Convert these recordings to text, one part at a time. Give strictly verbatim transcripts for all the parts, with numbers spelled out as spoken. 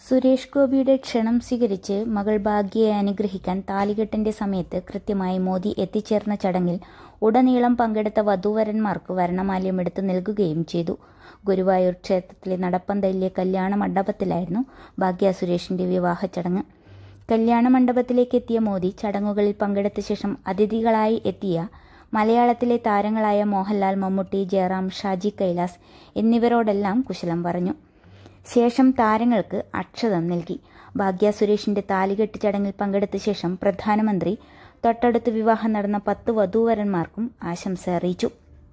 സുരേഷ് ഗോപിയുടെ ക്ഷണം സ്വീകരിച്ച് മകൾ ഭാഗ്യയെ അനുഗ്രഹിക്കാൻ താലികെട്ടിന്റെ സമയത്ത് കൃത്യമായി മോദി എത്തിച്ചേർന്ന ചടങ്ങിൽ ഉടനീളം പങ്കെടുത്ത വധൂവരന്മാർക്ക് വരണമാല്യം എടുത്തു നൽകുകയും ചെയ്തു. ഗുരുവായൂർ ക്ഷേത്രത്തിലെ നടപ്പന്തലിലെ കല്യാണ മണ്ഡപത്തിലായിരുന്നു ഭാഗ്യ സുരേഷിന്റെ വിവാഹ ചടങ്ങ്. കല്യാണ മണ്ഡപത്തിലേക്ക് എത്തിയ മോദി ചടങ്ങുകളിൽ പങ്കെടുത്ത ശേഷം അതിഥികളായി എത്തിയ മലയാളത്തിലെ താരങ്ങളായ മോഹൻലാൽ, മമ്മൂട്ടി, ജയറാം, ഷാജി കൈലാസ് എന്നിവരോടെല്ലാം കുശലം പറഞ്ഞു. ശേഷം താരങ്ങൾക്ക് അക്ഷതം നൽകി. ഭാഗ്യ സുരേഷിന്റെ താലികെട്ട് ചടങ്ങിൽ പങ്കെടുത്ത ശേഷം പ്രധാനമന്ത്രി തൊട്ടടുത്ത് വിവാഹം നടന്ന പത്ത് വധൂവരന്മാർക്കും ആശംസ അറിയിച്ചു.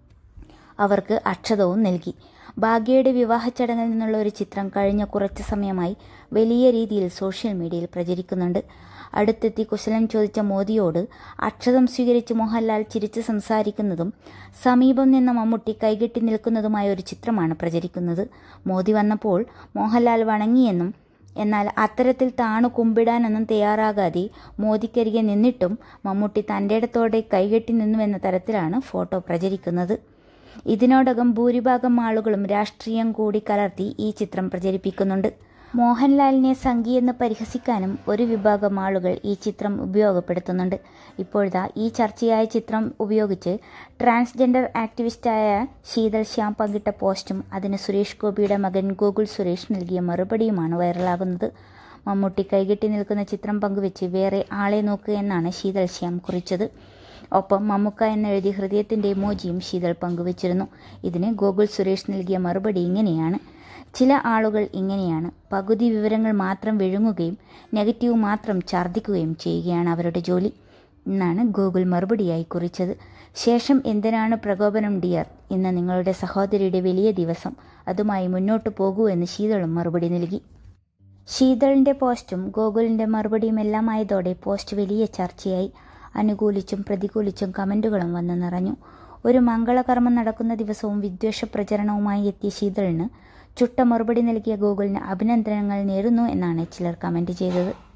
അവർക്ക് അക്ഷതവും നൽകി. ഭാഗ്യയുടെ വിവാഹ ചടങ്ങിൽ നിന്നുള്ള ഒരു ചിത്രം കഴിഞ്ഞ കുറച്ചു സമയമായി വലിയ രീതിയിൽ സോഷ്യൽ മീഡിയയിൽ പ്രചരിക്കുന്നുണ്ട്. അടുത്തെത്തി കുശലം ചോദിച്ച മോദിയോട് അക്ഷതം സ്വീകരിച്ച് മോഹൻലാൽ ചിരിച്ച് സംസാരിക്കുന്നതും സമീപം നിന്ന മമ്മൂട്ടി കൈകെട്ടി നിൽക്കുന്നതുമായ ഒരു ചിത്രമാണ് പ്രചരിക്കുന്നത്. മോദി വന്നപ്പോൾ മോഹൻലാൽ വണങ്ങിയെന്നും എന്നാൽ അത്തരത്തിൽ താണു കുമ്പിടാനൊന്നും തയ്യാറാകാതെ മോദിക്കരികെ നിന്നിട്ടും മമ്മൂട്ടി തൻ്റെ ഇടത്തോടെ കൈകെട്ടി നിന്നുവെന്ന തരത്തിലാണ് ഫോട്ടോ പ്രചരിക്കുന്നത്. ഇതിനോടകം ഭൂരിഭാഗം ആളുകളും രാഷ്ട്രീയം കൂടി കലർത്തി ഈ ചിത്രം പ്രചരിപ്പിക്കുന്നുണ്ട്. മോഹൻലാലിനെ സംഘിയെന്ന് പരിഹസിക്കാനും ഒരു വിഭാഗം ആളുകൾ ഈ ചിത്രം ഉപയോഗപ്പെടുത്തുന്നുണ്ട്. ഇപ്പോഴത്തെ ഈ ചർച്ചയായ ചിത്രം ഉപയോഗിച്ച് ട്രാൻസ്ജെൻഡർ ആക്ടിവിസ്റ്റായ ശീതൾ ശ്യാം പങ്കിട്ട പോസ്റ്റും അതിന് സുരേഷ് ഗോപിയുടെ മകൻ ഗോകുൽ സുരേഷ് നൽകിയ മറുപടിയുമാണ് വൈറലാകുന്നത്. മമ്മൂട്ടി കൈകെട്ടി നിൽക്കുന്ന ചിത്രം പങ്കുവെച്ച് വേറെ ആളെ നോക്കുക എന്നാണ് ശീതൾ ശ്യാം കുറിച്ചത്. ഒപ്പം മമ്മുക്ക എന്നെഴുതി ഹൃദയത്തിൻ്റെ ഇമോജിയും ശീതൾ പങ്കുവച്ചിരുന്നു. ഇതിന് ഗോകുൽ സുരേഷ് നൽകിയ മറുപടി ഇങ്ങനെയാണ്: ചില ആളുകൾ ഇങ്ങനെയാണ്, പകുതി വിവരങ്ങൾ മാത്രം വിഴുങ്ങുകയും നെഗറ്റീവ് മാത്രം ഛർദ്ദിക്കുകയും ചെയ്യുകയാണ് അവരുടെ ജോലി എന്നാണ് ഗോകുൽ മറുപടിയായി കുറിച്ചത്. ശേഷം എന്തിനാണ് പ്രകോപനം ഡിയർ, ഇന്ന് നിങ്ങളുടെ സഹോദരിയുടെ വലിയ ദിവസം, അതുമായി മുന്നോട്ട് പോകൂ എന്ന് ശീതളും മറുപടി നൽകി. ശീതളിൻ്റെ പോസ്റ്റും ഗോകുലിൻ്റെ മറുപടിയും എല്ലാമായതോടെ പോസ്റ്റ് വലിയ ചർച്ചയായി. അനുകൂലിച്ചും പ്രതികൂലിച്ചും കമൻറ്റുകളും വന്നു നിറഞ്ഞു. ഒരു മംഗളകർമ്മം നടക്കുന്ന ദിവസവും വിദ്വേഷ പ്രചരണവുമായി എത്തിയ ശീതളിന് ചുട്ട മറുപടി നൽകിയ ഗോകുലിന് അഭിനന്ദനങ്ങൾ നേരുന്നു എന്നാണ് ചിലർ കമൻറ്റ് ചെയ്തത്.